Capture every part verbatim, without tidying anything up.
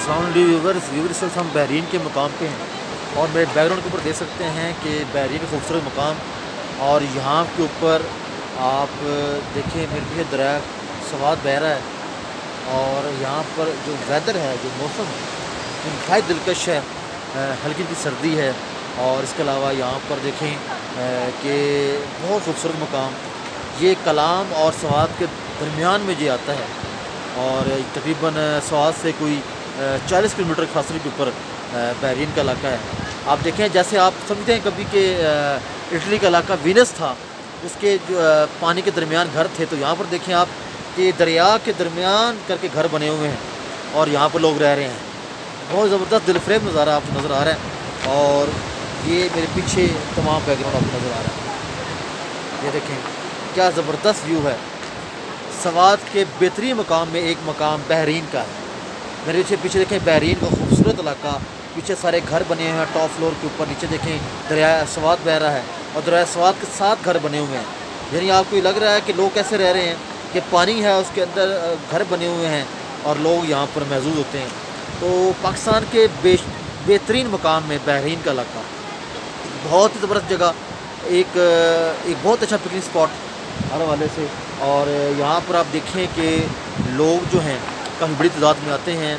अस्सलाम viewers viewers इस वक्त हम बहरीन के मुकाम पे हैं और मेरे बैकग्राउंड के ऊपर देख सकते हैं कि बहरीन का खूबसूरत मुकाम। और यहाँ के ऊपर आप देखें मेरे पीछे दरिया सवात बह रहा है और यहाँ पर जो वेदर है, जो मौसम है इंतहाई दिलकश है। हल्की हल्की सर्दी है और इसके अलावा यहाँ पर देखें कि बहुत खूबसूरत मुकाम ये कलाम और सवात के दरमियान में ये आता है और तकरीबन सवात से कोई चालीस किलोमीटर के फासले के ऊपर बहरीन का इलाका है। आप देखें जैसे आप समझते हैं कभी कि इटली का इलाका वीनस था, उसके जो पानी के दरमियान घर थे, तो यहाँ पर देखें आप कि दरिया के दरमियान करके घर बने हुए हैं और यहाँ पर लोग रह रहे हैं। बहुत ज़बरदस्त दिलफरेब नज़ारा आपको नज़र आ रहा है और ये मेरे पीछे तमाम बैकग्राउंड आपको नज़र आ रहा है। ये देखें क्या ज़बरदस्त व्यू है। सवात के बेहतरीन मकाम में एक मकाम बहरीन का है। मेरे पीछे पीछे देखें बहरीन का खूबसूरत इलाका, पीछे सारे घर बने हुए हैं टॉप फ्लोर के ऊपर। नीचे देखें दरिया सवात बह रहा है और दरिया सवात के साथ घर बने हुए हैं। यानी आपको ये लग रहा है कि लोग कैसे रह रहे हैं कि पानी है उसके अंदर घर बने हुए हैं और लोग यहाँ पर महजूद होते हैं। तो पाकिस्तान के बे बेहतरीन मकाम में बहरीन का इलाका, बहुत ही ज़बरदस्त जगह, एक एक बहुत अच्छा पिकनिक स्पॉट हर हवाले से। और यहाँ पर आप देखें कि लोग जो हैं काफ़ी बड़ी तादाद में आते हैं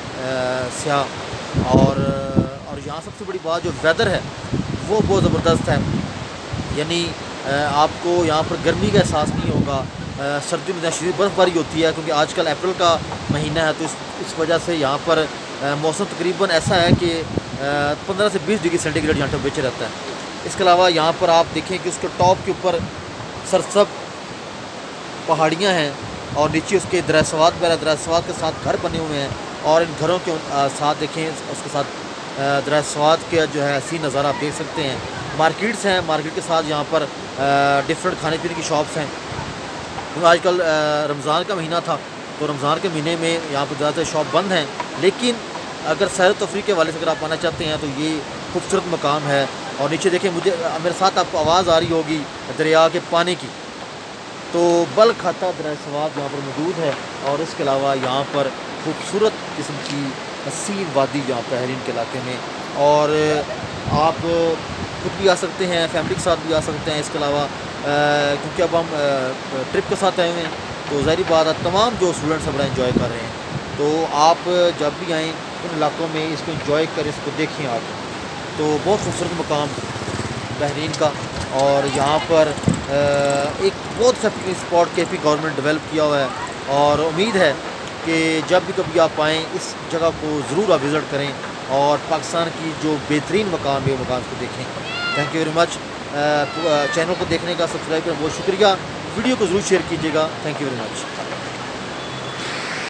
सियाह। और और यहाँ सबसे बड़ी बात जो वेदर है वो बहुत ज़बरदस्त है। यानी आपको यहाँ पर गर्मी का एहसास नहीं होगा। सर्दियों में शदीद बर्फ़बारी होती है क्योंकि आजकल अप्रैल का महीना है, तो इस इस वजह से यहाँ पर मौसम तकरीबन ऐसा है कि पंद्रह से बीस डिग्री सेंटीग्रेड यहाँ टेम्परेचर रहता है। इसके अलावा यहाँ पर आप देखें कि उसके टॉप के ऊपर सरसब पहाड़ियाँ हैं और नीचे उसके दरिया सवात बहरा, दरिया सवात के साथ घर बने हुए हैं और इन घरों के साथ देखें उसके साथ दरिया सवात के जो है हसीन नज़ारा आप देख सकते हैं। मार्केट्स हैं, मार्केट के साथ यहाँ पर डिफरेंट खाने पीने की शॉप्स हैं क्योंकि आजकल रमज़ान का महीना था, तो रमज़ान के महीने में यहाँ पर ज़्यादातर शॉप बंद हैं। लेकिन अगर सैर तफरी के वाले से अगर आप आना चाहते हैं तो ये खूबसूरत मकाम है। और नीचे देखें, मुझे मेरे साथ आपको आवाज़ आ रही होगी दरिया के पानी की, तो बल खाता दरिया सवात यहाँ पर मौजूद है। और इसके अलावा यहाँ पर खूबसूरत किस्म की हसीन वादी यहाँ बहरीन के इलाके में, और आप खुद भी आ सकते हैं, फैमिली के साथ भी आ सकते हैं। इसके अलावा क्योंकि अब हम ट्रिप के साथ आए हुए हैं तो ज़ाहिर बात है तमाम जो स्टूडेंट्स बड़ा एंजॉय कर रहे हैं। तो आप जब भी आएँ इन इलाकों में इसको एंजॉय करें, इसको देखें आप। तो बहुत खूबसूरत मकाम बहरीन का, और यहाँ पर एक बहुत सा picnic spot K P government develop किया हुआ है और उम्मीद है कि जब भी कभी आप आएँ इस जगह को ज़रूर आप विज़िट करें और पाकिस्तान की जो बेहतरीन मकाम है वो मकाम को देखें। Thank you very much. Channel को देखने का, सब्सक्राइब करना बहुत शुक्रिया। वीडियो को ज़रूर शेयर कीजिएगा। Thank you very much.